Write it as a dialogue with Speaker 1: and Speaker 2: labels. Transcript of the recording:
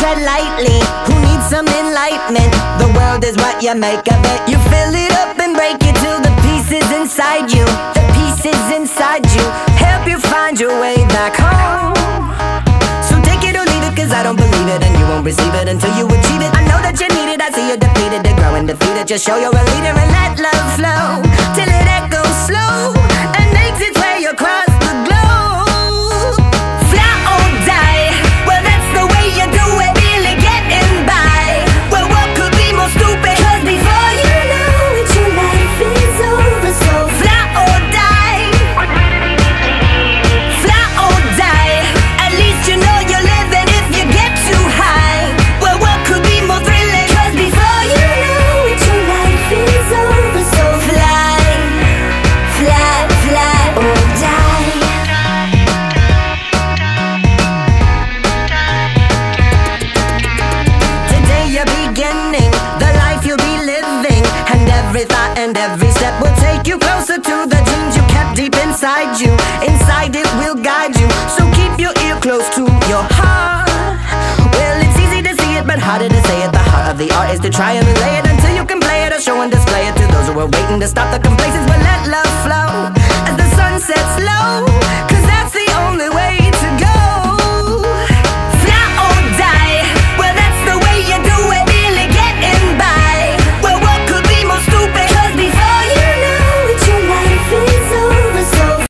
Speaker 1: tread lightly. Who needs some enlightenment? The world is what you make of it. You fill it up and break it till the pieces inside you, the pieces inside you, help you find your way back home. So take it or leave it, cause I don't believe it, and you won't receive it until you achieve it. I know that you need it, I see you defeated, to grow and defeat it. Just show you're a leader and let love flow till it echoes slow and makes its way across the globe. Fly or die, well that's the way you do it, really getting by. Well what could be more stupid? Cause before you know it, your life is over. So fly or die, fly or die. At least you know you're living if you get too high. Well what could be more thrilling? Cause before you know it, your life is over. So fly, fly, fly or die. Today you're beginning the life you'll be living, and every thought and every step will take you closer to the dreams you kept deep inside you. Inside it will guide you, so keep your ear close to your heart. Well, it's easy to see it, but harder to say it. The heart of the art is to try and relay it until you can play it or show and display it to those who are waiting to stop the complacence. But let love flow as the sun sets low